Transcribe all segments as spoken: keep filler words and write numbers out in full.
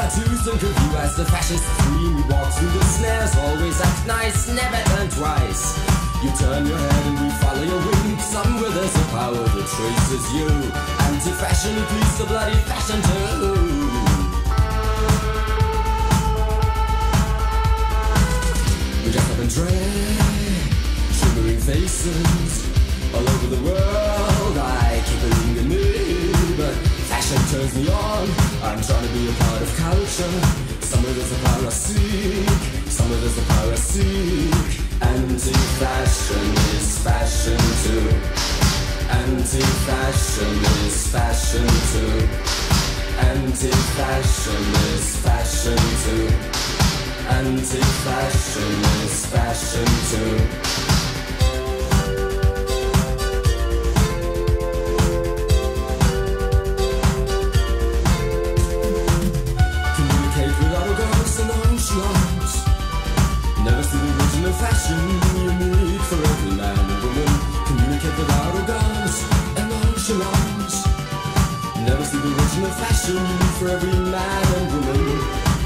tattoos and curfew as the fascist scream. We walk through the snares, always act nice, never turn twice. You turn your head and we follow your wink. Somewhere there's a power that traces you. Anti-fashion, please the bloody fashion too. We dress up in drag, shimmering faces all over the world. I keep believing in me, but fashion turns me on. I'm trying to be a part of culture. Somewhere there's a power I seek, somewhere there's a power I seek. Anti-fashion is fashion too. Anti-fashion is fashion too. Anti-fashion is fashion too. Anti-fashion is fashion too. Never see the original fashion unique for every man and woman. Communicate without arrogance and nonchalance. Never see the original fashion unique for every man and woman.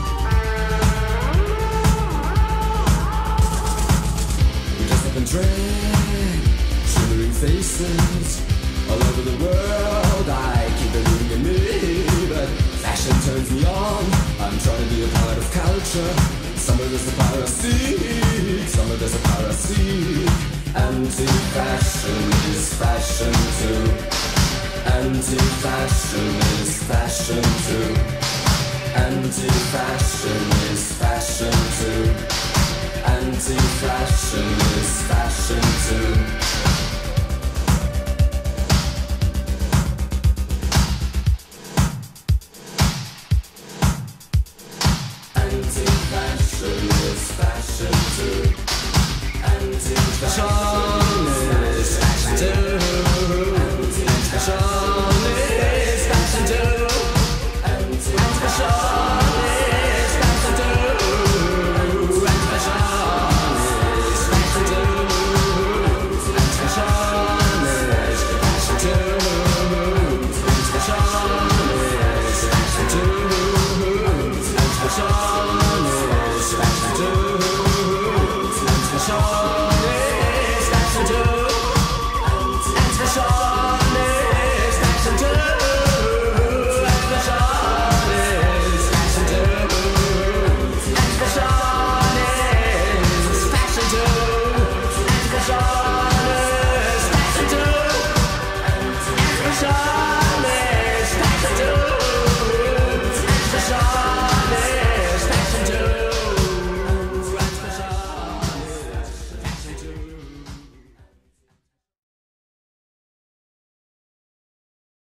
We dress up in drag, shimmering faces all over the world. I keep believing in me, but fashion turns me on. I'm trying to be a part of culture. Somewhere there's a power I seek, somewhere there's a power I seek. Anti-fashion is fashion too. Anti-fashion is fashion too. Anti-fashion is fashion too. Anti-fashion is fashion too.